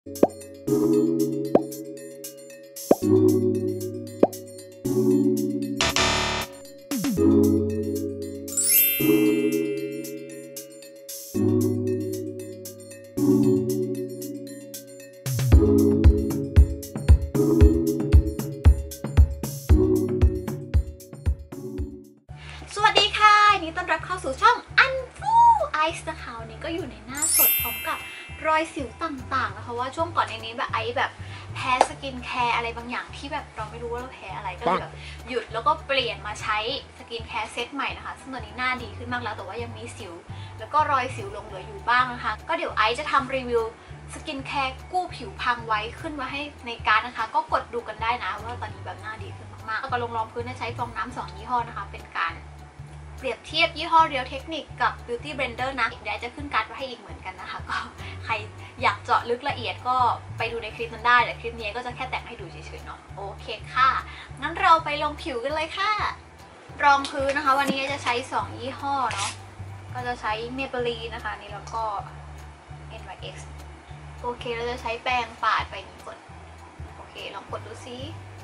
สวัสดีค่ะยินดีต้อนรับเข้าสู่ช่องอันฟูไอซ์นะคะวันนี้ก็อยู่ในหน้าสดพร้อมกับรอยสิวต่างๆนะคะว่าช่วงก่อนในนี้แบบไอซ์แบบแพ้สกินแคร์อะไรบางอย่างที่แบบเราไม่รู้ว่าเราแพ้อะไรก็เลยแบบหยุดแล้วก็เปลี่ยนมาใช้สกินแคร์เซตใหม่นะคะซึ่งตอนนี้หน้าดีขึ้นมากแล้วแต่ว่ายังมีสิวแล้วก็รอยสิวหลงเหลืออยู่บ้างนะคะก็เดี๋ยวไอซ์จะทำรีวิวสกินแคร์กู้ผิวพังไว้ขึ้นมาให้ในการ์ดนะคะก็กดดูกันได้นะว่าตอนนี้แบบหน้าดีขึ้นมากๆแล้วก็ลงรองพื้นใช้ฟองน้ำ2ยี่ห้อนะคะเป็นการเปรียบเทียบยี่ห้อ Real Technique กับ Beauty Blender นะเดี๋ยวจะขึ้นการ์ดไว้ให้อีกเหมือนกันนะคะก็ใครอยากเจาะลึกละเอียดก็ไปดูในคลิปนั้นได้แต่คลิปนี้ก็จะแค่แต่งให้ดูเฉยๆเนาะโอเคค่ะงั้นเราไปลงผิวกันเลยค่ะรองพื้นนะคะวันนี้จะใช้2ยี่ห้อเนาะก็จะใช้ Maybelline นะคะนี่แล้วก็ NYX โอเคเราจะใช้แปรงปาดไปนี้ก่อนโอเคลองกดดูซิ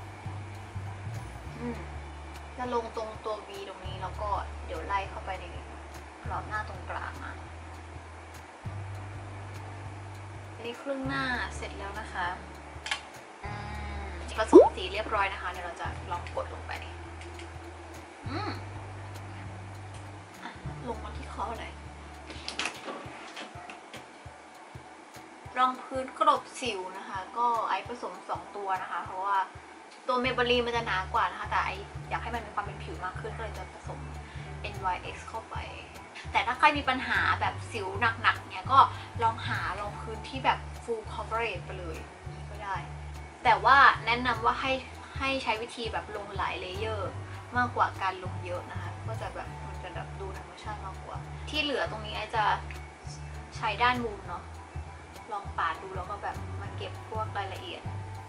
จะลงตรงตัว V ตรงนี้แล้วก็เดี๋ยวไล่เข้าไปในกรอบหน้าตรงกลางนะนี่ครึ่งหน้าเสร็จแล้วนะคะผสมสีเรียบร้อยนะคะเดี๋ยวเราจะลองกดลงไปลงมาที่คอเลยรองพื้นกลบสิวนะคะก็ไอผสม2ตัวนะคะเพราะว่าตัวเมเบลีนมันจะหนากว่านะคะแต่ไออยากให้มันมีความเป็นผิวมากขึ้นก็เลยจะผสม NYX เข้าไปแต่ถ้าใครมีปัญหาแบบสิวหนักๆเนี่ยก็ลองหารองพื้นที่แบบ full coverage ไปเลยก็ได้แต่ว่าแนะนำว่าให้ใช้วิธีแบบลงหลายเลเยอร์มากกว่าการลงเยอะนะคะก็จะแบบมันจะแบบดูธรรมชาติมากกว่าที่เหลือตรงนี้ไอจะใช้ด้านมุมเนาะลองปาดดูแล้วก็แบบมาเก็บพวกรายละเอียด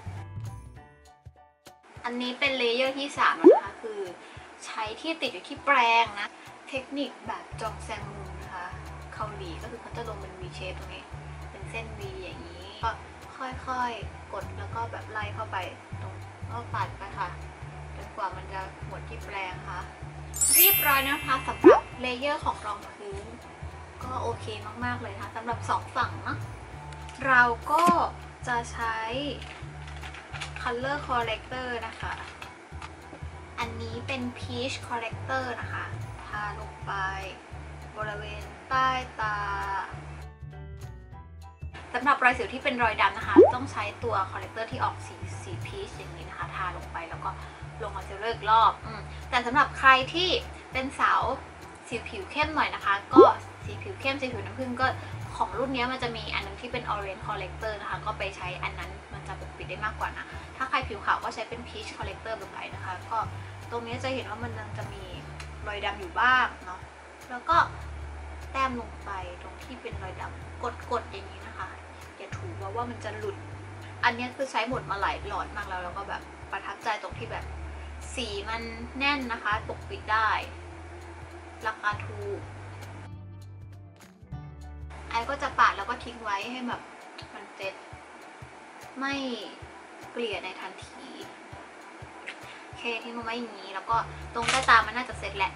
อันนี้เป็นเลเยอร์ที่3นะคะคือใช้ที่ติดอยู่ที่แปรงนะเทคนิคแบบจองแซงมุมนะคะเกาหลีก็คือเขาจะลงเป็น V shape ตรงนี้เป็นเส้น V อย่างนี้ก็ค่อยๆกดแล้วก็แบบไล่เข้าไปตรงก็ปัดไปค่ะจนกว่ามันจะหมดที่แปรงค่ะเรียบร้อยนะคะสำหรับเลเยอร์ของรองพื้นก็โอเคมากๆเลยนะคะสำหรับ2ฝั่งเนาะเราก็จะใช้ Color Corrector นะคะอันนี้เป็น Peach Corrector นะคะทาลงไปบริเวณใต้ตาสำหรับรอยสิวที่เป็นรอยดำนะคะต้องใช้ตัว Corrector ที่ออกสีพีชอย่างนี้นะคะทาลงไปแล้วก็ลงคอนซีลเลอร์อีกรอบแต่สำหรับใครที่เป็นสาวสีผิวเข้มหน่อยนะคะก็สีผิวเข้มสีผิวน้ำผึ้งก็ของรุ่นนี้มันจะมีอันนึงที่เป็น Orange Corrector นะคะก็ไปใช้อันนั้นมันจะปกปิดได้มากกว่านะถ้าใครผิวขาวก็ใช้เป็น Peach Corrector แบบไหนนะคะก็ตรงนี้จะเห็นว่ามันยังจะมีรอยดำอยู่บ้างเนาะแล้วก็แต้มลงไปตรงที่เป็นรอยดำกดอย่างนี้นะคะอย่าถูว่ามันจะหลุดอันนี้คือใช้หมดมาหลายหลอดมากแล้วก็แบบประทับใจตรงที่แบบสีมันแน่นนะคะปกปิดได้ราคาถูกไอก็จะปาดแล้วก็ทิ้งไว้ให้แบบมันเซ็ตไม่เกลี่ยในทันทีโอเคทิ้งมันไว้อย่างนี้แล้วก็ตรงใต้ตามันน่าจะเซ็ตแหละ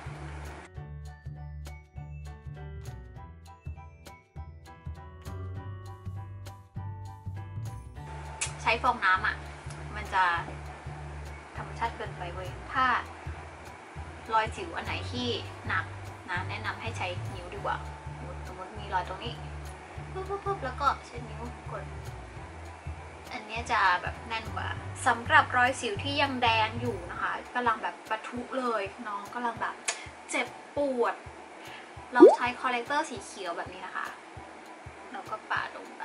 ใช้ฟองน้ำมันจะธรรมชาติเกินไปเว้ยถ้ารอยสิวอันไหนที่หนักนะแนะนำให้ใช้นิ้วดีกว่าสมมติมีรอยตรงนี้ปุ๊บแล้วก็ใช้นิ้วกดอันนี้จะแบบแน่นกว่าสำหรับรอยสิวที่ยังแดงอยู่นะคะกำลังแบบปะทุเลยน้องกำลังแบบเจ็บปวดเราใช้คอลเลกเตอร์สีเขียวแบบนี้นะคะแล้วก็ปาดลงไป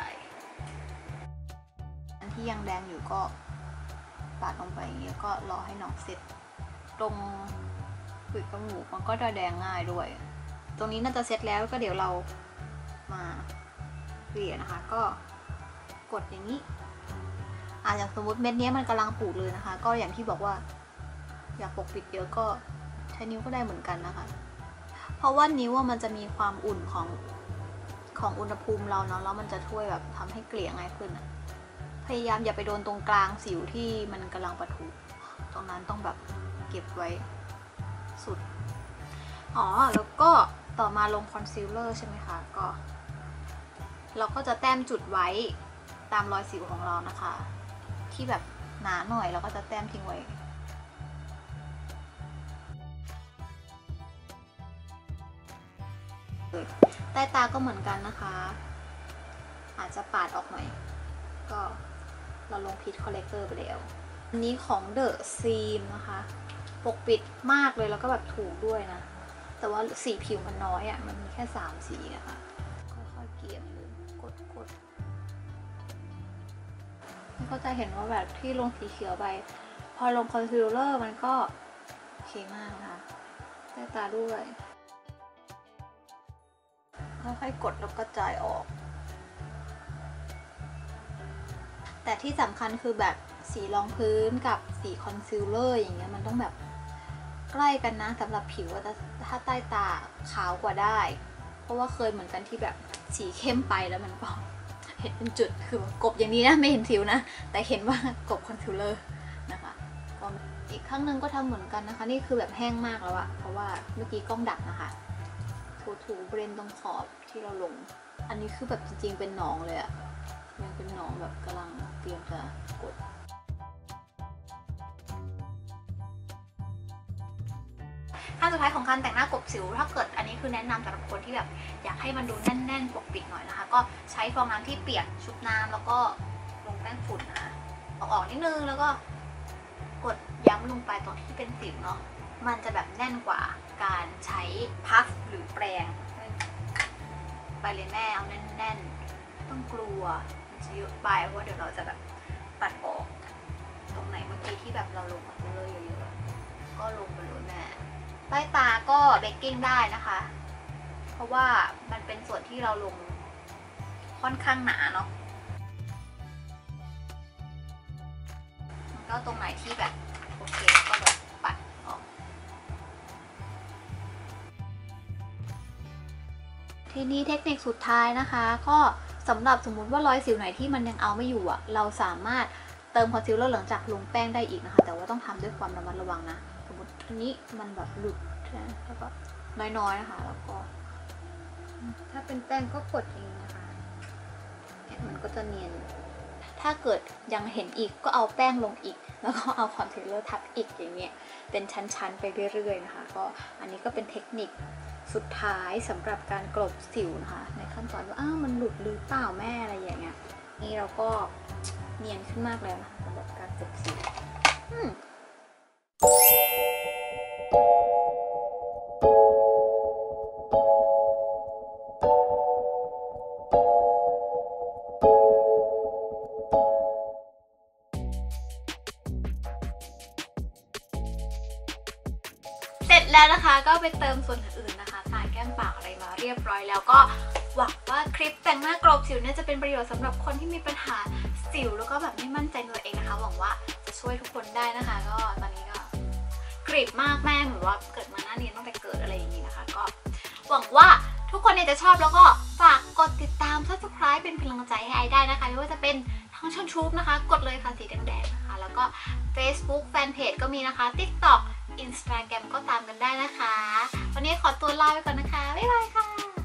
อันที่ยังแดงอยู่ก็ปาดลงไปอย่างนี้ก็รอให้น้องเสร็จตรงปีกจมูกมันก็จะแดงง่ายด้วยตรงนี้น่าจะเสร็จแล้วก็เดี๋ยวเรามาเกลี่ยนะคะก็กดอย่างนี้อย่างสมมติเม็ดนี้มันกำลังปูดเลยนะคะก็อย่างที่บอกว่าอยากปกปิดเยอะก็ใช้นิ้วก็ได้เหมือนกันนะคะเพราะว่านิ้วมันจะมีความอุ่นของอุณหภูมิเราเนาะแล้วมันจะช่วยแบบทำให้เกลี่ยง่ายขึ้นพยายามอย่าไปโดนตรงกลางสิวที่มันกำลังปะทุตรงนั้นต้องแบบเก็บไว้สุดแล้วก็ต่อมาลงคอนซีลเลอร์ใช่ไหมคะก็เราก็จะแต้มจุดไว้ตามรอยสิวของเรานะคะที่แบบหนาหน่อยเราก็จะแต้มทิ้งไว้ใต้ตาก็เหมือนกันนะคะอาจจะปาดออกหน่อยก็เราลงพีชคอลเลกเตอร์ไปแล้วอันนี้ของเดอะซีมนะคะปกปิดมากเลยแล้วก็แบบถูกด้วยนะแต่ว่าสีผิวมันน้อยมันมีแค่3สีนะคะค่อยๆเกลี่ยเลยกดก็จะเห็นว่าแบบที่ลงสีเขียวไปพอลงคอนซีลเลอร์มันก็โอเคมากนะคะใต้ตาด้วยค่อยๆกดแล้วก็จ่ายออกแต่ที่สำคัญคือแบบสีรองพื้นกับสีคอนซีลเลอร์อย่างเงี้ยมันต้องแบบใกล้กันนะสำหรับผิวแต่ถ้าใต้ตาขาวกว่าได้เพราะว่าเคยเหมือนกันที่แบบสีเข้มไปแล้วมันก็เห็นเป็นจุดคือกบอย่างนี้นะไม่เห็นสิวนะแต่เห็นว่ากบคอนซีลเลอร์นะคะก็อีกครั้งหนึ่งก็ทำเหมือนกันนะคะนี่คือแบบแห้งมากแล้วอะเพราะว่าเมื่อกี้กล้องดักนะคะถูเบรนตรงขอบที่เราลงอันนี้คือแบบจริงๆเป็นหนองเลยอะยังเป็นหนองแบบกำลังเตรียมจะกดขั้นสุดท้ายของการแต่งหน้ากบสิวถ้าเกิดอันนี้คือแนะนำสำหรับคนที่แบบอยากให้มันดูแน่นๆปกปิดหน่อยนะคะก็ใช้ฟองน้ำที่เปียกชุบน้ำแล้วก็ลงแป้งฝุ่นนะคะออกนิดนึงแล้วก็กดย้ำลงไปตรงที่เป็นสิวเนาะมันจะแบบแน่นกว่าการใช้พัฟหรือแปรงไปเลยแม่เอาแน่นๆต้องกลัวมันจะเยอะไปเพราะเดี๋ยวเราจะแบบปัดออกตรงไหนเมื่อกี้ที่แบบเราลงเลยเยอะๆก็ลงไปเลยแม่ใต้ตาก็เบกกิ้งได้นะคะเพราะว่ามันเป็นส่วนที่เราลงค่อนข้างหนาเนาะก็ตรงไหนที่แบบโอเคก็แบบปัดออกทีนี้เทคนิคสุดท้ายนะคะก็สำหรับสมมุติว่ารอยสิวไหนที่มันยังเอาไม่อยู่เราสามารถเติมคอนซีลเลอร์หลังจากลงแป้งได้อีกนะคะแต่ว่าต้องทำด้วยความระมัดระวังนะสมมติทีนี้มันแบบหลุดนะแล้วก็น้อยๆนะคะแล้วก็ถ้าเป็นแป้งก็กดเองนะคะมันก็จะเนียนถ้าเกิดยังเห็นอีกก็เอาแป้งลงอีกแล้วก็เอาคอนซีลเลอร์ทับอีกอย่างเงี้ยเป็นชั้นๆไปเรื่อยๆนะคะก็อันนี้ก็เป็นเทคนิคสุดท้ายสำหรับการกลบสิวนะคะในขั้นตอนว่ามันหลุดหรือเปล่าแม่อะไรอย่างเงี้ยนี่เราก็เนียนขึ้นมากแล้วนะสำหรับการกลบสิวแล้วนะคะก็ไปเติมส่วนอื่นนะคะตาแก้มปากอะไรมาเรียบร้อยแล้วก็หวังว่าคลิปแต่งหน้ากลบสิวเนี่ยจะเป็นประโยชน์สำหรับคนที่มีปัญหาสิวแล้วก็แบบไม่มั่นใจในตัวเองนะคะหวังว่าจะช่วยทุกคนได้นะคะก็ตอนนี้ก็กรีดมากแม่เหมือนว่าเกิดมาหน้าเนียนตั้งแต่เกิดอะไรอย่างนี้นะคะก็หวังว่าทุกคนเนี่ยจะชอบแล้วก็ฝากกดติดตาม Subscribe เป็นพลังใจให้ไอได้นะคะไม่ว่าจะเป็นทางช่อง YouTube นะคะกดเลยค่ะสีแดงๆนะคะแล้วก็ Facebook Fanpage ก็มีนะคะ TikTok Instagram ก็ตามกันได้นะคะวันนี้ขอตัวลาไปก่อนนะคะบ๊ายบายค่ะ